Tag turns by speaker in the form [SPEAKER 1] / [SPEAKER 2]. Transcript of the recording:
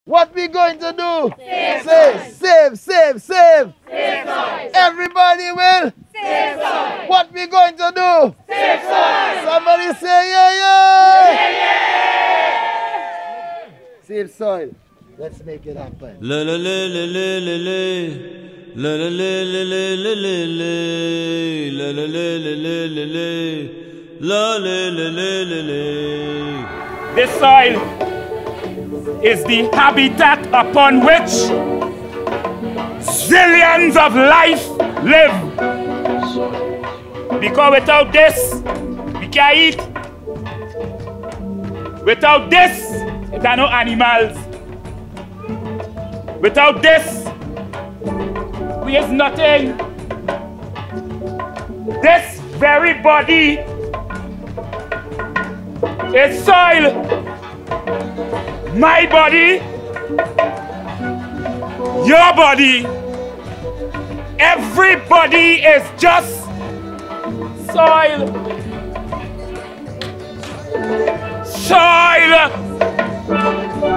[SPEAKER 1] What we going to do?
[SPEAKER 2] Save
[SPEAKER 1] Save, save, save.
[SPEAKER 2] Save soil.
[SPEAKER 1] Everybody will.
[SPEAKER 2] Save soil.
[SPEAKER 1] What we going to do?
[SPEAKER 2] Save soil.
[SPEAKER 1] Somebody say yeah, yeah.
[SPEAKER 2] Yeah, yeah.
[SPEAKER 1] Save soil. Let's make it happen.
[SPEAKER 3] La la la la la la la. La la la la la la la la. La la la la la la la. La la la la la la.
[SPEAKER 4] This soil is the habitat upon which zillions of life live. Because without this, we can't eat. Without this, there are no animals. Without this, we is nothing. This very body is soil. My body, your body, everybody is just soil. Soil.